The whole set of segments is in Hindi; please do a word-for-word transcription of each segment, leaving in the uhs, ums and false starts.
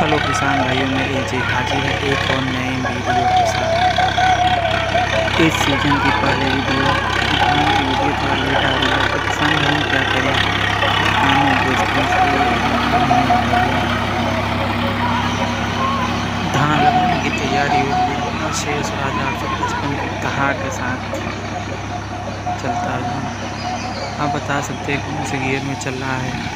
हेलो किसान भाइयों, में एजे हाजिर है एक और नए वीडियो के साथ। इस सीज़न की पहले वीडियो धान की वीडियो थोड़ा लेट आ रही है, तो किसान भाइयों क्या करें, काम में व्यस्त हैं इसलिए वीडियो नहीं आ रही है। धान लगाने की तैयारी हो रही है और शेर स्वराज आठ सौ पचपन की कहार के साथ चलता है। आप बता सकते हैं कौन से गियर में चल रहा है।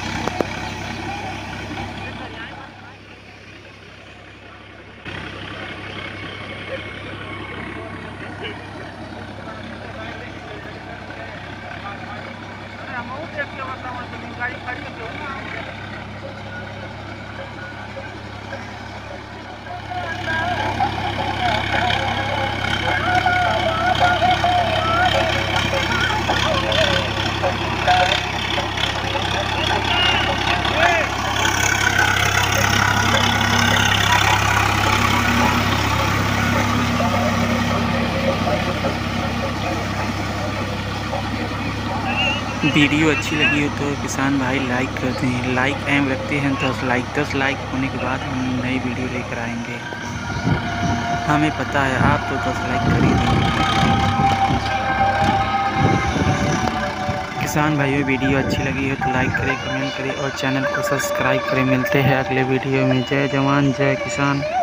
वीडियो अच्छी लगी हो तो किसान भाई लाइक करते हैं, लाइक एम रखते हैं दस लाइक। दस लाइक होने के बाद हम नई वीडियो लेकर आएंगे। हमें पता है आप तो दस लाइक कर ही देंगे। किसान भाइयों, वीडियो अच्छी लगी हो तो लाइक करें, कमेंट करें और चैनल को सब्सक्राइब करें। मिलते हैं अगले वीडियो में। जय जवान जय किसान।